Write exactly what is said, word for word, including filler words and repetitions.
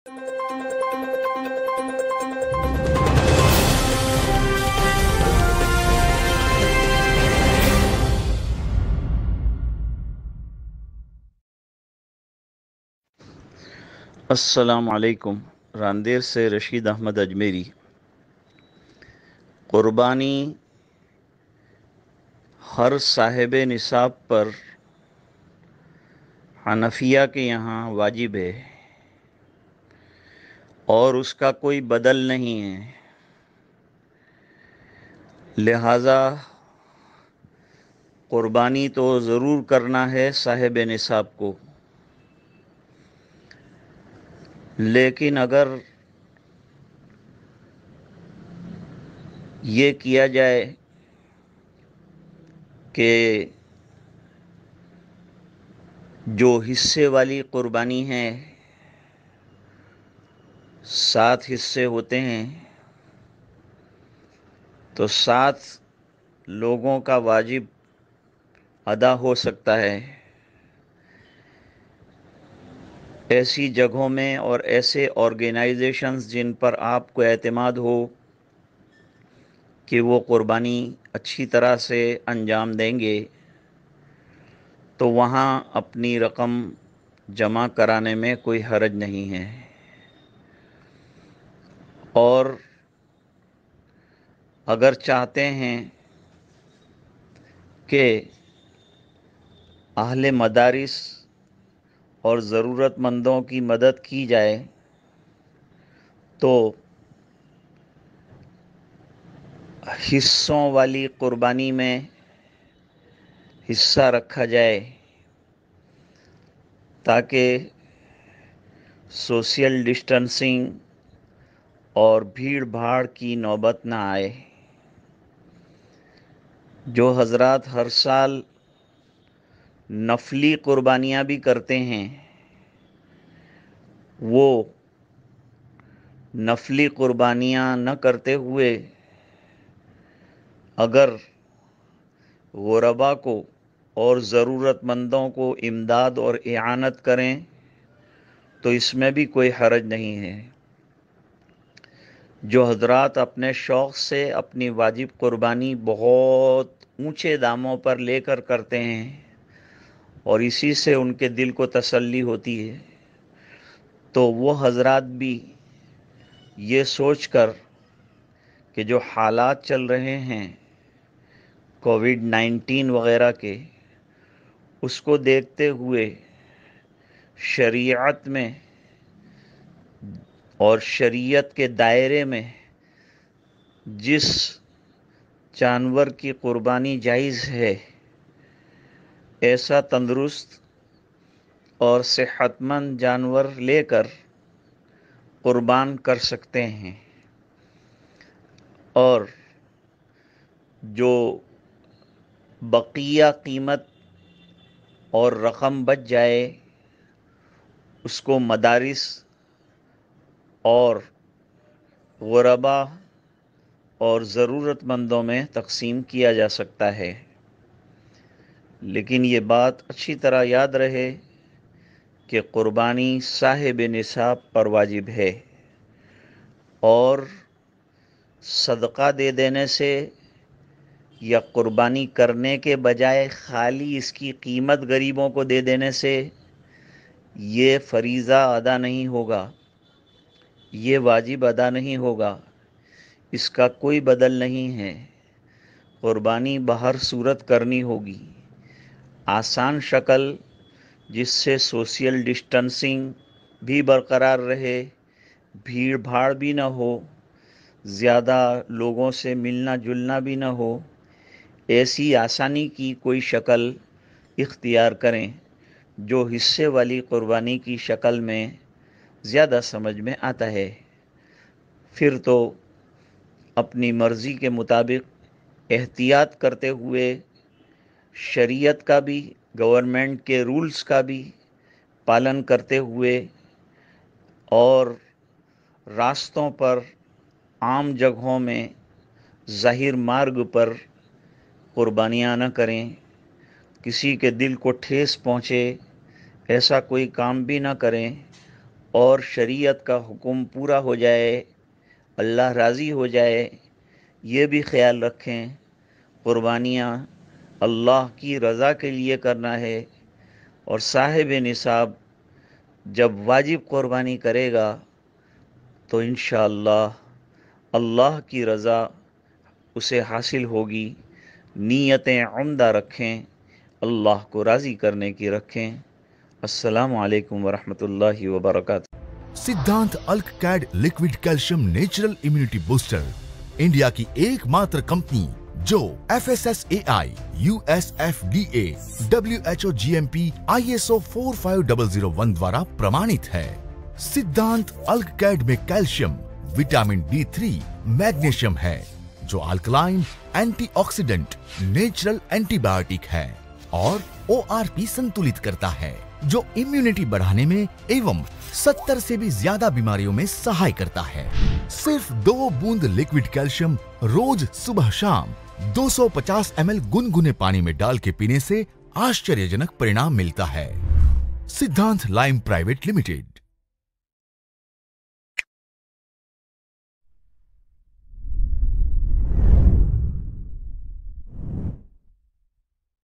السلام علیکم۔ راندیر سے رشید احمد اجمیری۔ قربانی ہر صاحب نصاب پر حنفیہ کے یہاں واجب ہے اور اس کا کوئی بدل نہیں ہے، لہذا قربانی تو ضرور کرنا ہے صاحب نصاب کو۔ لیکن اگر یہ کیا جائے کہ جو حصے والی قربانی ہے سات حصے ہوتے ہیں تو سات لوگوں کا واجب ادا ہو سکتا ہے۔ ایسی جگہوں میں اور ایسے آرگنائزیشنز جن پر آپ کو اعتماد ہو کہ وہ قربانی اچھی طرح سے انجام دیں گے تو وہاں اپنی رقم جمع کرانے میں کوئی حرج نہیں ہے۔ اور اگر چاہتے ہیں کہ اہل مدارس اور ضرورت مندوں کی مدد کی جائے تو حصوں والی قربانی میں حصہ رکھا جائے تاکہ سوشل ڈسٹنسنگ اور بھیڑ بھاڑ کی نوبت نہ آئے۔ جو حضرات ہر سال نفلی قربانیاں بھی کرتے ہیں وہ نفلی قربانیاں نہ کرتے ہوئے اگر غربا کو اور ضرورت مندوں کو امداد اور اعانت کریں تو اس میں بھی کوئی حرج نہیں ہے۔ جو حضرات اپنے شوق سے اپنی واجب قربانی بہت اونچے داموں پر لے کر کرتے ہیں اور اسی سے ان کے دل کو تسلی ہوتی ہے تو وہ حضرات بھی یہ سوچ کر کہ جو حالات چل رہے ہیں کووڈ نائنٹین وغیرہ کے، اس کو دیکھتے ہوئے شریعت میں اور شریعت کے دائرے میں جس جانور کی قربانی جائز ہے ایسا تندرست اور صحت مند جانور لے کر قربان کر سکتے ہیں، اور جو بقیہ قیمت اور رقم بچ جائے اس کو مدارس اور غربا اور ضرورت مندوں میں تقسیم کیا جا سکتا ہے۔ لیکن یہ بات اچھی طرح یاد رہے کہ قربانی صاحب نصاب پر واجب ہے، اور صدقہ دے دینے سے یا قربانی کرنے کے بجائے خالی اس کی قیمت غریبوں کو دے دینے سے یہ فریضہ ادا نہیں ہوگا، یہ واجب ادا نہیں ہوگا، اس کا کوئی بدل نہیں ہے۔ قربانی بہر صورت کرنی ہوگی، آسان شکل جس سے سوشل ڈسٹنسنگ بھی برقرار رہے، بھیڑ بھاڑ بھی نہ ہو، زیادہ لوگوں سے ملنا جلنا بھی نہ ہو، ایسی آسانی کی کوئی شکل اختیار کریں جو حصے والی قربانی کی شکل میں زیادہ سمجھ میں آتا ہے۔ پھر تو اپنی مرضی کے مطابق احتیاط کرتے ہوئے شریعت کا بھی، گورنمنٹ کے رولز کا بھی پالن کرتے ہوئے اور راستوں پر، عام جگہوں میں، ظاہر مارگ پر قربانیاں نہ کریں، کسی کے دل کو ٹھیس پہنچے ایسا کوئی کام بھی نہ کریں، اور شریعت کا حکم پورا ہو جائے، اللہ راضی ہو جائے، یہ بھی خیال رکھیں۔ قربانیاں اللہ کی رضا کے لیے کرنا ہے، اور صاحب نصاب جب واجب قربانی کرے گا تو انشاءاللہ اللہ کی رضا اسے حاصل ہوگی۔ نیتیں عمدہ رکھیں، اللہ کو راضی کرنے کی رکھیں۔ السلام علیکم ورحمۃ اللہ وبرکاتہ۔ Siddhant Alk Cad liquid calcium natural immunity booster India की एकमात्र कंपनी जो F S S A I, U S F D A, W H O G M P, I S O four five zero zero one द्वारा प्रमाणित है। Siddhant Alk Cad में calcium, vitamin D three, magnesium है जो alkaline, antioxidant, natural antibiotic है, और O R P संतुलित करता है जो इम्यूनिटी बढ़ाने में एवं सत्तर से भी ज्यादा बीमारियों में सहाय करता है। सिर्फ दो बूंद लिक्विड कैल्शियम रोज सुबह शाम दो सौ पचास एम एल गुनगुने पानी में डाल के पीने से आश्चर्यजनक परिणाम मिलता है। सिद्धांत लाइम प्राइवेट लिमिटेड।